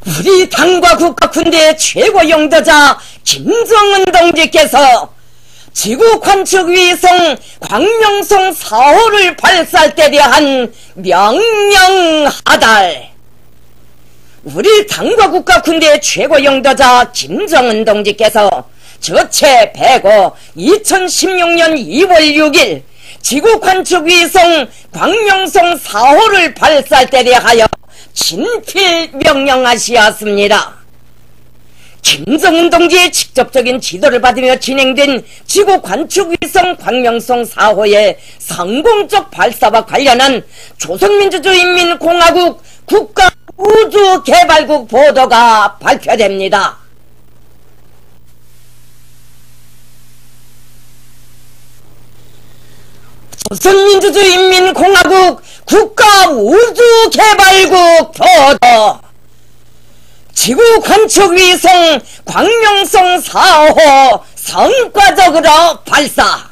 우리 당과 국가 군대의 최고 영도자 김정은 동지께서 지구 관측 위성 광명성 4호를 발사할 때 대한 명령하달. 우리 당과 국가 군대의 최고 영도자 김정은 동지께서 저체 105 2016년 2월 6일 지구 관측 위성 광명성 4호를 발사할 때 대하여 친필 명령하시었습니다. 김정은 동지의 직접적인 지도를 받으며 진행된 지구 관측 위성 광명성 4호의 성공적 발사와 관련한 조선민주주의인민공화국 국가우주개발국 보도가 발표됩니다. 조선민주주의인민공화국 국가우주개발국 보도. 지구 관측 위성 광명성 4호 성과적으로 발사.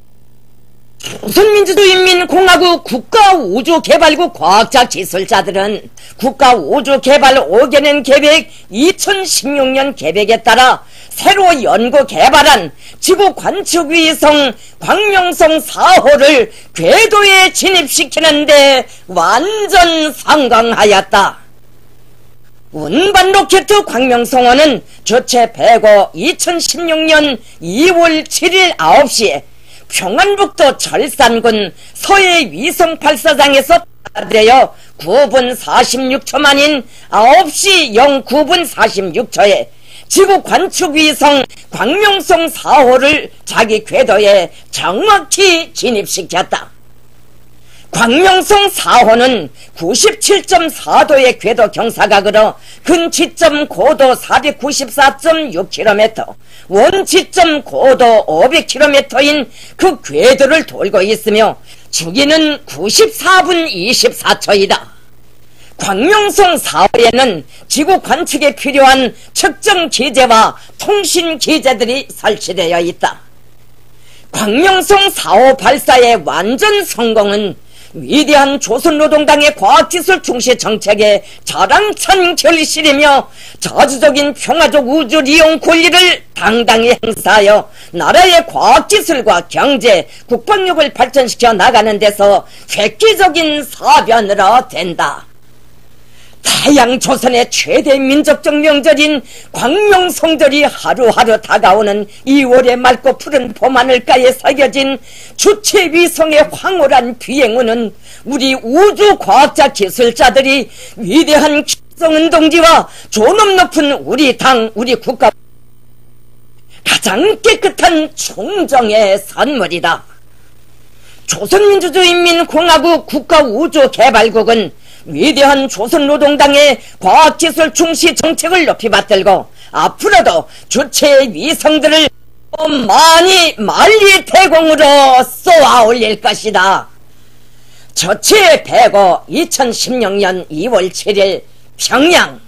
조선민주주의인민공화국 국가우주개발국 과학자 기술자들은 국가우주개발 5개년 계획 2016년 계획에 따라 새로 연구 개발한 지구 관측 위성 광명성 4호를 궤도에 진입시키는데 완전 성공하였다. 운반 로켓 광명성호는 저체 105 2016년 2월 7일 9시에 평안북도 철산군 서해 위성 발사장에서 발사되어 9분 46초 만인 9시 09분 46초에 지구 관측 위성 광명성 4호를 자기 궤도에 정확히 진입시켰다. 광명성 4호는 97.4도의 궤도 경사각으로 근지점 고도 494.6km, 원지점 고도 500km인 그 궤도를 돌고 있으며 주기는 94분 24초이다. 광명성 4호에는 지구 관측에 필요한 측정 기제와 통신 기제들이 설치되어 있다. 광명성 4호 발사의 완전 성공은 위대한 조선노동당의 과학기술 중시 정책의 자랑찬 결실이며 자주적인 평화적 우주 리용 권리를 당당히 행사하여 나라의 과학기술과 경제, 국방력을 발전시켜 나가는 데서 획기적인 사변으로 된다. 타양 조선의 최대 민족적 명절인 광명성절이 하루하루 다가오는 2월의 맑고 푸른 봄하늘가에 새겨진 주체 위성의 황홀한 비행운은 우리 우주과학자 기술자들이 위대한 김정은 동지와 존엄 높은 우리 당, 우리 국가 가장 깨끗한 충정의 선물이다. 조선민주주의인민공화국 국가우주개발국은 위대한 조선노동당의 과학기술 중시 정책을 높이 받들고 앞으로도 주체의 위성들을 많이 만리대공으로 쏘아 올릴 것이다. 저체 105 2016년 2월 7일 평양